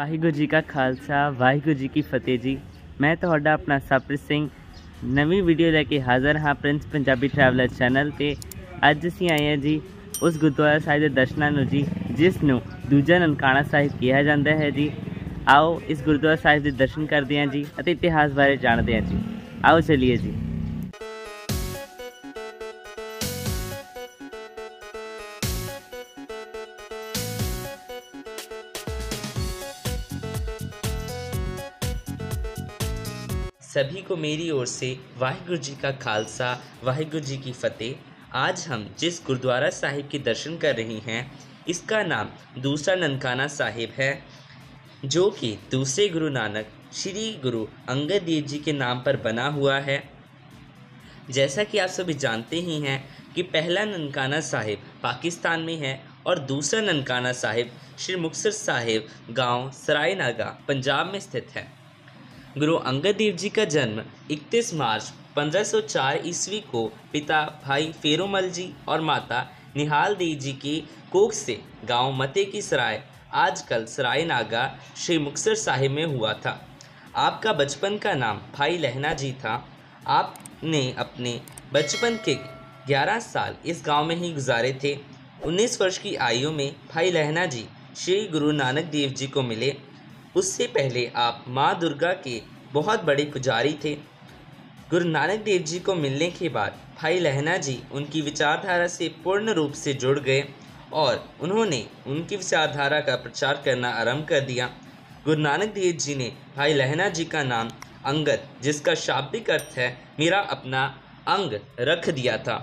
वाहिगुरू जी का खालसा वाहिगुरू जी की फतेह जी। मैं तुहाडा अपना सप्रीत सिंह नवी वीडियो लैके हाज़र हाँ प्रिंस पंजाबी ट्रैवलर चैनल ते। अज असीं आए हैं जी उस गुरुद्वारा साहिब के दर्शनों नूं जी जिस नूं दूजा ननकाना साहिब कहा जाता है जी। आओ इस गुरुद्वारा साहिब के दर्शन करते हैं जी और इतिहास बारे जानते हैं जी। आओ चलिए जी। सभी को मेरी ओर से वाहिगुरू जी का खालसा वाहिगुरू जी की फतेह। आज हम जिस गुरुद्वारा साहिब के दर्शन कर रहे हैं इसका नाम दूसरा ननकाना साहिब है, जो कि दूसरे गुरु नानक श्री गुरु अंगद देव जी के नाम पर बना हुआ है। जैसा कि आप सभी जानते ही हैं कि पहला ननकाना साहिब पाकिस्तान में है और दूसरा ननकाना साहिब श्री मुक्तसर साहिब गांव सरायनागा पंजाब में स्थित है। गुरु अंगद देव जी का जन्म 31 मार्च 1504 ईस्वी को पिता भाई फेरोमल जी और माता निहाल देव जी की कोख से गांव मते की सराय आजकल सरायनागा श्री मुक्तसर साहिब में हुआ था। आपका बचपन का नाम भाई लहना जी था। आपने अपने बचपन के 11 साल इस गांव में ही गुजारे थे। 19 वर्ष की आयु में भाई लहना जी श्री गुरु नानक देव जी को मिले। उससे पहले आप माँ दुर्गा के बहुत बड़े पुजारी थे। गुरु नानक देव जी को मिलने के बाद भाई लहना जी उनकी विचारधारा से पूर्ण रूप से जुड़ गए और उन्होंने उनकी विचारधारा का प्रचार करना आरंभ कर दिया। गुरु नानक देव जी ने भाई लहना जी का नाम अंगद, जिसका शाब्दिक अर्थ है मेरा अपना अंग, रख दिया था।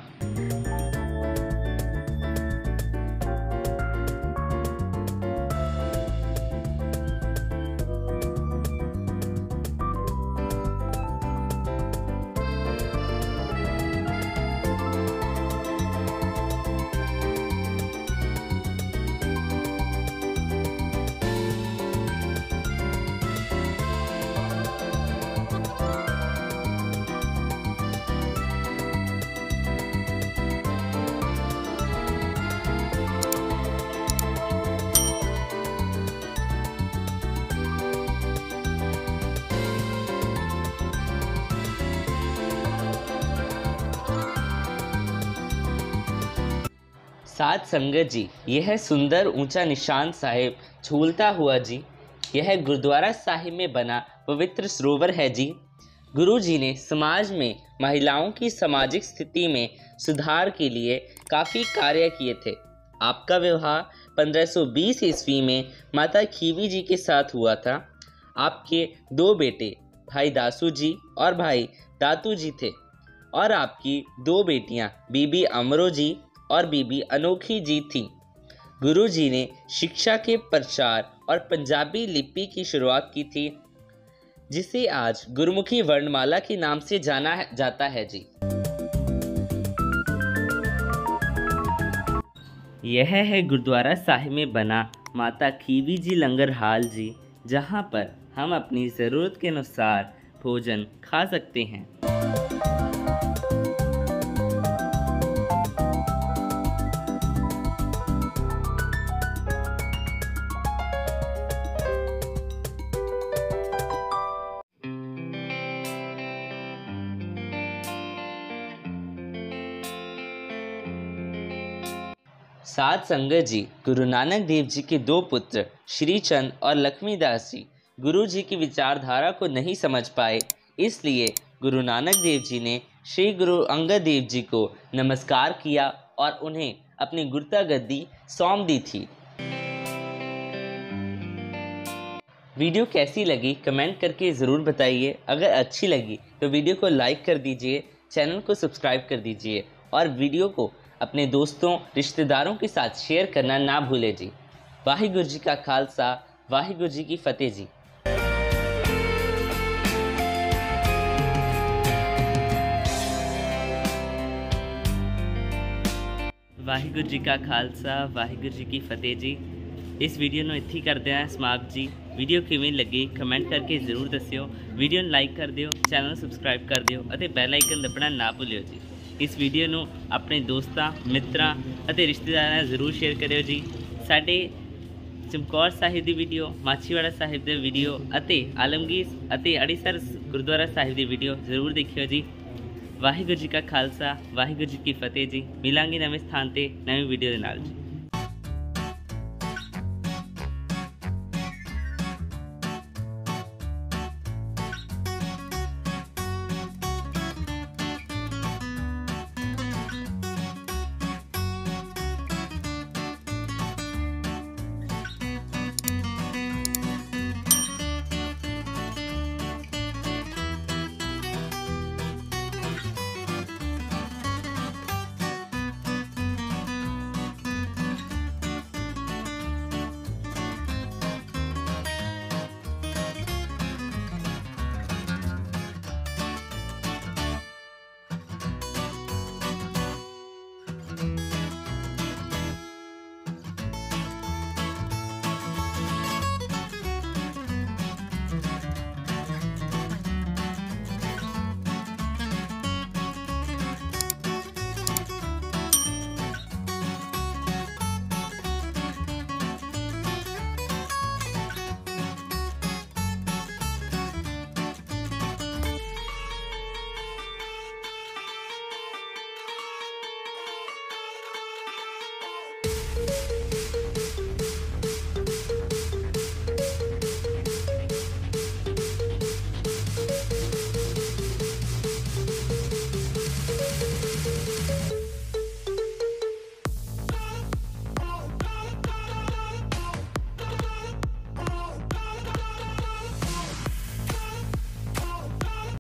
साध संगत जी, यह सुंदर ऊंचा निशान साहिब झूलता हुआ जी, यह गुरुद्वारा साहिब में बना पवित्र सरोवर है जी। गुरु जी ने समाज में महिलाओं की सामाजिक स्थिति में सुधार के लिए काफ़ी कार्य किए थे। आपका विवाह 1520 ईस्वी में माता खीवी जी के साथ हुआ था। आपके 2 बेटे भाई दासू जी और भाई दातू जी थे और आपकी 2 बेटियां बीबी अमरो जी और बीबी अनोखी जी थी। गुरु जी ने शिक्षा के प्रचार और पंजाबी लिपि की शुरुआत की थी, जिसे आज गुरुमुखी वर्णमाला के नाम से जाना जाता है जी। यह है गुरुद्वारा साहिब में बना माता खीवी जी लंगर हाल जी, जहां पर हम अपनी ज़रूरत के अनुसार भोजन खा सकते हैं। साध संगत जी, गुरु नानक देव जी के 2 पुत्र श्री चंद और लक्ष्मीदास जी गुरु जी की विचारधारा को नहीं समझ पाए, इसलिए गुरु नानक देव जी ने श्री गुरु अंगद देव जी को नमस्कार किया और उन्हें अपनी गुरुता गद्दी सौंप दी थी। वीडियो कैसी लगी कमेंट करके ज़रूर बताइए। अगर अच्छी लगी तो वीडियो को लाइक कर दीजिए, चैनल को सब्सक्राइब कर दीजिए और वीडियो को अपने दोस्तों रिश्तेदारों के साथ शेयर करना ना भूलें जी। वाहिगुरू जी का खालसा वाहिगुरू जी की फतेह जी। वाहिगुरू जी का खालसा वाहिगुरू जी की फतेह जी। इस वीडियो ਨੂੰ ਇੱਥੇ ਕਰਦੇ ਹਾਂ ਸਮਾਪਤ ਜੀ। ਵੀਡੀਓ ਕਿਵੇਂ ਲੱਗੀ ਕਮੈਂਟ ਕਰਕੇ ਜ਼ਰੂਰ ਦੱਸਿਓ। ਵੀਡੀਓ ਨੂੰ ਲਾਈਕ ਕਰ ਦਿਓ, ਚੈਨਲ ਨੂੰ ਸਬਸਕ੍ਰਾਈਬ ਕਰ ਦਿਓ ਅਤੇ ਬੈਲ ਆਈਕਨ ਦਬਾਉਣਾ ਨਾ ਭੁੱਲਿਓ ਜੀ। इस वीडियो ਨੂੰ ਆਪਣੇ ਦੋਸਤਾਂ ਮਿੱਤਰਾਂ ਅਤੇ ਰਿਸ਼ਤੇਦਾਰਾਂ ਨਾਲ ਜ਼ਰੂਰ ਸ਼ੇਅਰ ਕਰਿਓ ਜੀ। ਸਾਡੇ ਚਮਕੌਰ ਸਾਹਿਬ ਦੀ ਵੀਡੀਓ, ਮਾਛੀਵਾੜਾ ਸਾਹਿਬ ਦੇ ਵੀਡੀਓ ਅਤੇ ਆਲਮਗੀਰ ਅਤੇ ਅੜੀਸਰ ਗੁਰਦੁਆਰਾ ਸਾਹਿਬ ਦੀ ਵੀਡੀਓ ਜ਼ਰੂਰ ਦੇਖਿਓ ਜੀ। ਵਾਹਿਗੁਰੂ ਜੀ ਕਾ ਖਾਲਸਾ, ਵਾਹਿਗੁਰੂ ਜੀ ਕੀ ਫਤਿਹ ਜੀ। ਮਿਲਾਂਗੇ ਨਵੇਂ ਸਥਾਨ ਤੇ ਨਵੀਂ ਵੀਡੀਓ ਦੇ ਨਾਲ ਜੀ।